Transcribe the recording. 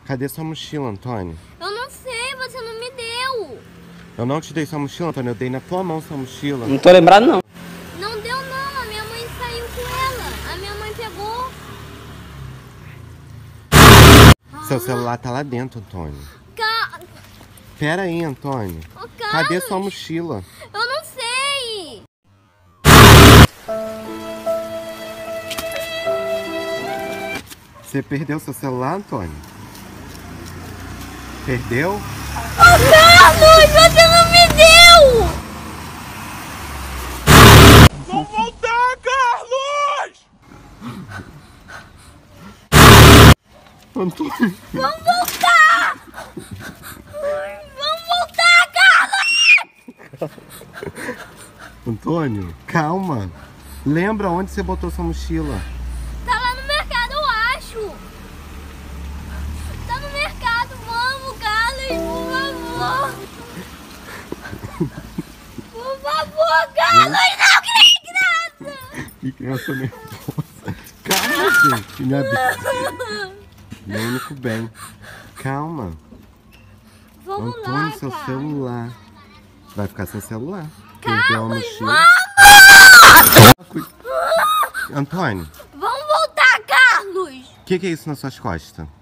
Cadê sua mochila, Antônio? Eu não sei, você não me deu. Eu não te dei sua mochila, Antônio. Eu dei na tua mão sua mochila. Não tô lembrado, não. Não deu não, a minha mãe saiu com ela. A minha mãe pegou. Seu celular tá lá dentro, Antônio. Pera aí, Antônio. Ô, Carlos, Cadê sua mochila? eu não sei. Você perdeu seu celular, Antônio? Perdeu? Ô, Carlos, você não me deu. Vamos voltar, Carlos! Antônio. Vamos voltar. Vamos voltar, Carlos. Antônio, calma. Lembra onde você botou sua mochila? Tá lá no mercado, eu acho. Tá no mercado, vamos, Carlos, por favor. Por favor, Carlos, não, que graça. Que criança nervosa. Calma, gente. Meu único bem. Calma. Vamos Antônio, lá, seu cara. celular. Vai ficar sem celular. Carlos, Perdeu a mochila. Antônio, Vamos voltar, Carlos. o que é isso nas suas costas?